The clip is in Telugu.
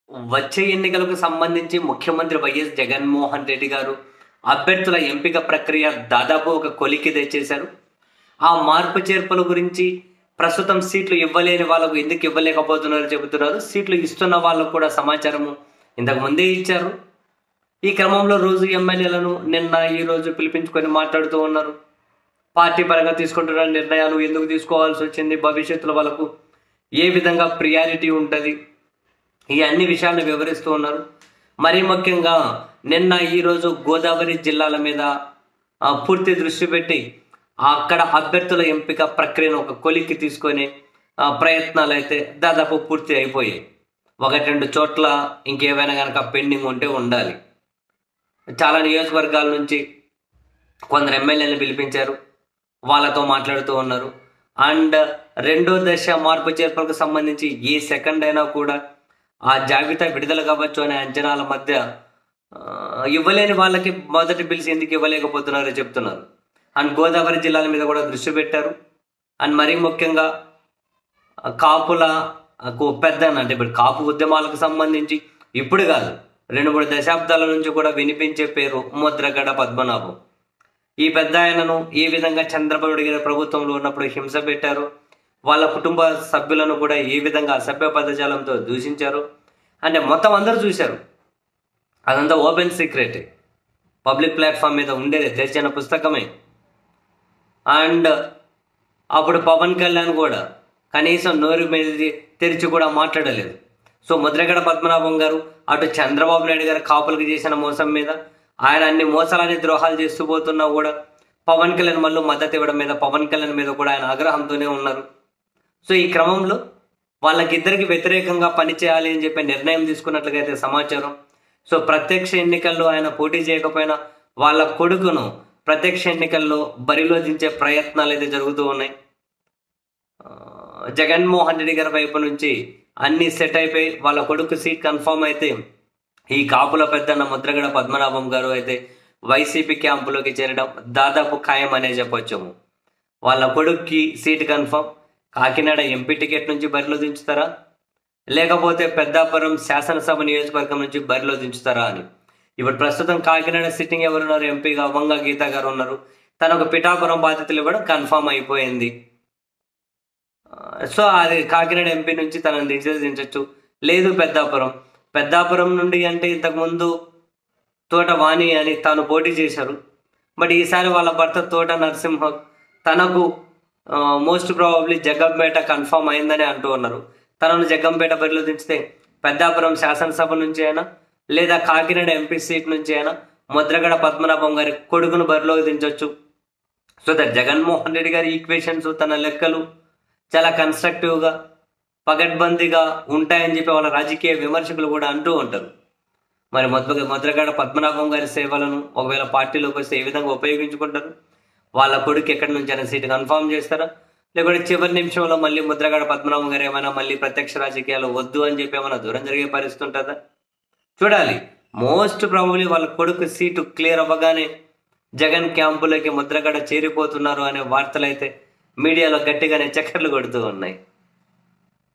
వచ్చే ఎన్నికలకు సంబంధించి ముఖ్యమంత్రి వైఎస్ జగన్మోహన్ రెడ్డి గారు అభ్యర్థుల ఎంపిక ప్రక్రియ దాదాపు ఒక కొలిక్కి తెచ్చేశారు. ఆ మార్పు చేర్పుల గురించి ప్రస్తుతం సీట్లు ఇవ్వలేని వాళ్ళకు ఎందుకు ఇవ్వలేకపోతున్నారో చెబుతున్నారు. సీట్లు ఇస్తున్న వాళ్ళకు కూడా సమాచారము ఇంతకు ముందే ఇచ్చారు. ఈ క్రమంలో రోజు ఎమ్మెల్యేలను నిన్న ఈ రోజు పిలిపించుకొని మాట్లాడుతూ ఉన్నారు. పార్టీ పరంగా తీసుకుంటున్న నిర్ణయాలు ఎందుకు తీసుకోవాల్సి వచ్చింది, భవిష్యత్తులో వాళ్ళకు ఏ విధంగా ప్రియారిటీ ఉంటుంది, ఈ అన్ని విషయాలను వివరిస్తూ ఉన్నారు. మరీ ముఖ్యంగా నిన్న ఈరోజు గోదావరి జిల్లాల మీద పూర్తి దృష్టి పెట్టి అక్కడ అభ్యర్థుల ఎంపిక ప్రక్రియను ఒక కొలిక్కి తీసుకొని ప్రయత్నాలు అయితే దాదాపు పూర్తి అయిపోయాయి. 1-2 చోట్ల ఇంకేమైనా కనుక పెండింగ్ ఉంటే ఉండాలి. చాలా నియోజకవర్గాల నుంచి కొందరు ఎమ్మెల్యేలను పిలిపించారు, వాళ్ళతో మాట్లాడుతూ ఉన్నారు. అండ్ రెండో దశ మార్పు చేర్పులకు సంబంధించి ఏ సెకండ్ అయినా కూడా ఆ జాబితా విడుదల కావచ్చు అనే అంచనాల మధ్య ఇవ్వలేని వాళ్ళకి మొదటి పిలిచి ఎందుకు ఇవ్వలేకపోతున్నారో చెప్తున్నారు. అండ్ గోదావరి జిల్లాల మీద కూడా దృష్టి పెట్టారు. అండ్ మరీ ముఖ్యంగా కాపుల పెద్దన్న అంటే ఇప్పుడు కాపు ఉద్యమాలకు సంబంధించి ఇప్పుడు కాదు 2-3 దశాబ్దాల నుంచి కూడా వినిపించే పేరు ముద్రగడ పద్మనాభం. ఈ పెద్ద ఆయనను ఏ విధంగా చంద్రబాబు నాయుడు గారి ప్రభుత్వంలో ఉన్నప్పుడు హింస పెట్టారు, వాళ్ళ కుటుంబ సభ్యులను కూడా ఏ విధంగా అసభ్య పదజాలంతో దూషించారు అంటే మొత్తం అందరూ చూశారు. అదంతా ఓపెన్ సీక్రెట్, పబ్లిక్ ప్లాట్ఫామ్ మీద ఉండేది, తెరిచిన పుస్తకమే. అండ్ అప్పుడు పవన్ కళ్యాణ్ కూడా కనీసం నోరు మీద తెరిచి కూడా మాట్లాడలేదు. సో ముద్రగడ పద్మనాభం గారు అటు చంద్రబాబు నాయుడు గారు కాపులకు చేసిన మోసం మీద ఆయన అన్ని మోసాలని ద్రోహాలు చేస్తూ పోతున్నా కూడా పవన్ కళ్యాణ్ మళ్ళీ మద్దతు ఇవ్వడం మీద పవన్ కళ్యాణ్ మీద కూడా ఆయన ఆగ్రహంతోనే ఉన్నారు. సో ఈ క్రమంలో వాళ్ళకిద్దరికి వ్యతిరేకంగా పనిచేయాలి అని చెప్పి నిర్ణయం తీసుకున్నట్లుగా అయితే సమాచారం. సో ప్రత్యక్ష ఎన్నికల్లో ఆయన పోటీ చేయకపోయినా వాళ్ళ కొడుకును ప్రత్యక్ష ఎన్నికల్లో బరిలో దించే ప్రయత్నాలు అయితే జరుగుతూ ఉన్నాయి. జగన్మోహన్ రెడ్డి గారి వైపు నుంచి అన్ని సెట్ అయిపోయి వాళ్ళ కొడుకు సీట్ కన్ఫర్మ్ అయితే ఈ కాపుల పెద్దన్న ముద్రగడ పద్మనాభం గారు అయితే వైసీపీ క్యాంపులోకి చేరడం దాదాపు ఖాయం అనే చెప్పొచ్చు. వాళ్ళ కొడుక్కి seat confirm. Kakinada MP ticket నుంచి బరిలో దించుతారా, లేకపోతే పెద్దాపురం శాసనసభ నియోజకవర్గం నుంచి బరిలో దించుతారా అని. ఇప్పుడు ప్రస్తుతం కాకినాడ సిట్టింగ్ ఎవరున్నారు, ఎంపీగా వంగ గీత గారు ఉన్నారు. తనకు పిఠాపురం బాధ్యతలు ఇవ్వడం కన్ఫర్మ్ అయిపోయింది. సో అది కాకినాడ ఎంపీ నుంచి తనను దించచ్చు. లేదు పెద్దాపురం నుండి అంటే ఇంతకుముందు తోట వాణి అని తాను పోటీ చేశారు. బట్ ఈసారి వాళ్ళ భర్త తోట నరసింహ తనకు మోస్ట్ ప్రాబబ్లీ జగ్గంపేట కన్ఫర్మ్ అయిందని అంటూ ఉన్నారు. తనను జగ్గంపేట బరిలో దించితే పెద్దాపురం శాసనసభ నుంచి అయినా లేదా కాకినాడ ఎంపీ సీట్ నుంచి అయినా ముద్రగడ పద్మనాభం గారి కొడుకును బరిలోకి దించవచ్చు. సో దట్ జగన్మోహన్ రెడ్డి గారి ఈక్వేషన్స్, తన లెక్కలు చాలా కన్స్ట్రక్టివ్గా పగడ్బందీగా ఉంటాయని చెప్పి వాళ్ళ రాజకీయ విమర్శకులు కూడా అంటూ ఉంటారు. మరి ముద్రగడ పద్మనాభం గారి సేవలను ఒకవేళ పార్టీలోకి వస్తే ఏ విధంగా ఉపయోగించుకుంటారు, వాళ్ళ కొడుకు ఎక్కడి నుంచి అయినా సీటు కన్ఫర్మ్ చేస్తారా, లేకపోతే చివరి నిమిషంలో మళ్ళీ ముద్రగడ పద్మనాభం గారు ఏమైనా మళ్ళీ ప్రత్యక్ష రాజకీయాలు వద్దు అని చెప్పి ఏమైనా దూరం జరిగే పరిస్థితి ఉంటుందా చూడాలి. మోస్ట్ ప్రాబబ్లీ వాళ్ళ కొడుకు సీటు క్లియర్ అవ్వగానే జగన్ క్యాంపులోకి ముద్రగడ చేరిపోతున్నారు అనే వార్తలు అయితే మీడియాలో గట్టిగానే చక్కర్లు కొడుతూ ఉన్నాయి.